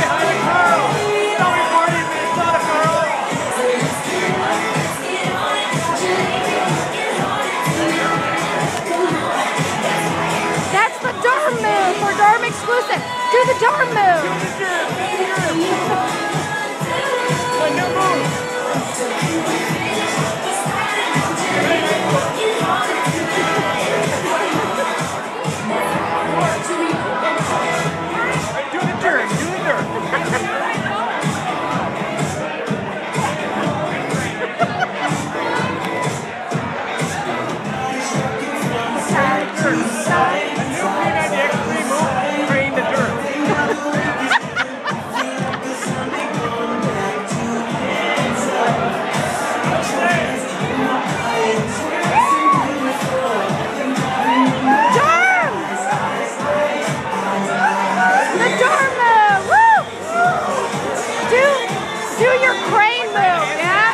hi to Carl. Tell me party in Minnesota, Carl. That's the dorm move for dorm exclusive. Do the dorm move. Do the germ. My new move. Do the germ. Do the germ. Do your crane move, yeah?